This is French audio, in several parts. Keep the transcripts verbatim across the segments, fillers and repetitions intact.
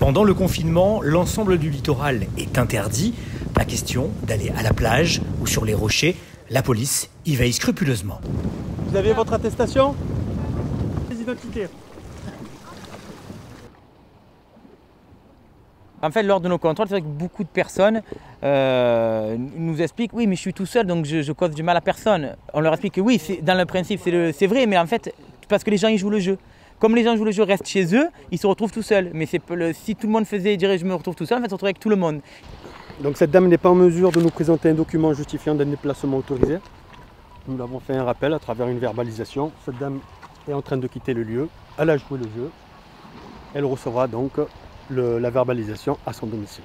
Pendant le confinement, l'ensemble du littoral est interdit. Pas question d'aller à la plage ou sur les rochers. La police y veille scrupuleusement. Vous avez votre attestation? Les identités. En fait, lors de nos contrôles, c'est vrai que beaucoup de personnes euh, nous expliquent « oui, mais je suis tout seul, donc je, je cause du mal à personne ». On leur explique que oui, dans le principe, c'est vrai, mais en fait, parce que les gens ils jouent le jeu. Comme les gens jouent le jeu, restent chez eux, ils se retrouvent tout seuls. Mais le, si tout le monde faisait dire « je me retrouve tout seul », en fait, on se retrouve avec tout le monde. Donc cette dame n'est pas en mesure de nous présenter un document justifiant d'un déplacement autorisé. Nous l'avons fait un rappel à travers une verbalisation. Cette dame est en train de quitter le lieu, elle a joué le jeu. Elle recevra donc le, la verbalisation à son domicile.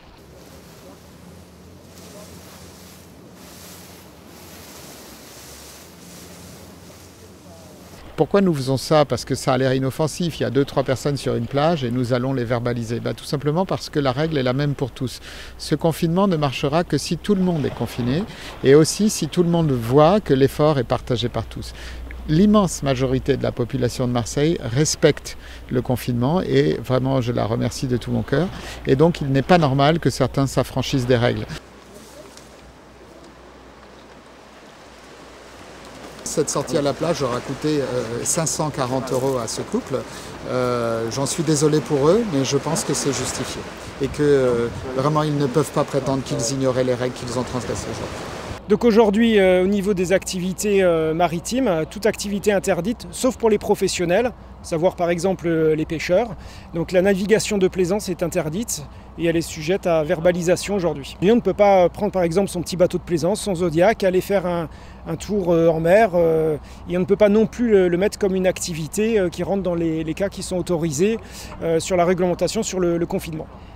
Pourquoi nous faisons ça? Parce que ça a l'air inoffensif. Il y a deux, trois personnes sur une plage et nous allons les verbaliser. Ben, tout simplement parce que la règle est la même pour tous. Ce confinement ne marchera que si tout le monde est confiné et aussi si tout le monde voit que l'effort est partagé par tous. L'immense majorité de la population de Marseille respecte le confinement et vraiment je la remercie de tout mon cœur. Et donc il n'est pas normal que certains s'affranchissent des règles. Cette sortie à la plage aura coûté euh, cinq cent quarante euros à ce couple. Euh, J'en suis désolé pour eux, mais je pense que c'est justifié. Et que euh, vraiment, ils ne peuvent pas prétendre qu'ils ignoraient les règles qu'ils ont transgressées aujourd'hui. Donc aujourd'hui, euh, au niveau des activités euh, maritimes, toute activité interdite, sauf pour les professionnels, savoir par exemple euh, les pêcheurs. Donc la navigation de plaisance est interdite et elle est sujette à verbalisation aujourd'hui. Et on ne peut pas prendre par exemple son petit bateau de plaisance, son Zodiac, aller faire un, un tour euh, en mer. Euh, et on ne peut pas non plus le, le mettre comme une activité euh, qui rentre dans les, les cas qui sont autorisés euh, sur la réglementation sur le, le confinement.